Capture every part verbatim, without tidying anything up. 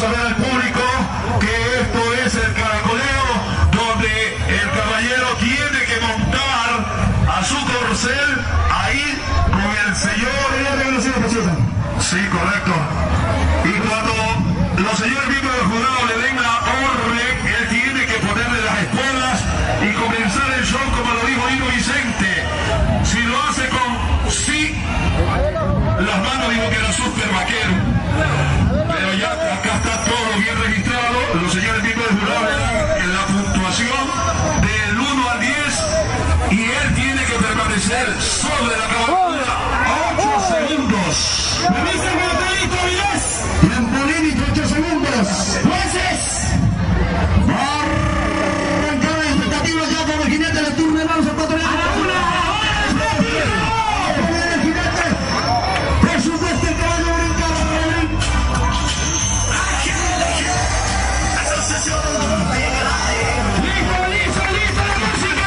saber al público que esto es el caracoleo, donde el caballero tiene que montar a su corcel ahí con el señor. Sí, correcto. Y cuando los señores miembros del jurado le den la orden, él tiene que ponerle las espuelas y comenzar el show como lo dijo Hino Vicente. Si lo hace con sí, las manos digo que era súper vaquero. Pero ya acá está todo bien registrado. Los señores miembros del jurado le dan la puntuación del uno al diez y él tiene que permanecer sobre la cabalgadura ocho segundos. Permiso, Martelito, diez. Tiempo límite, ocho segundos. Jueces. Arrancar la expectativa ya por el jinete del turno de manos ecuatorianos. A la una, a la hora, el jinete. Por supuesto, el caballo brinca. listo, listo, listo la música.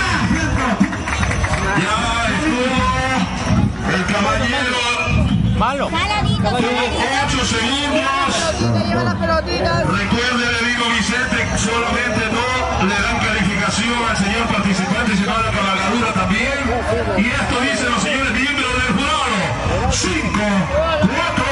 Ya estuvo el caballero. Malo. ocho segundos. Lleva las pelotitas. Recuerde, le digo Vicente, solamente no le dan calificación al señor participante, sino a la cabalgadura también. Y esto dicen los señores miembros del jurado. cinco, cuatro.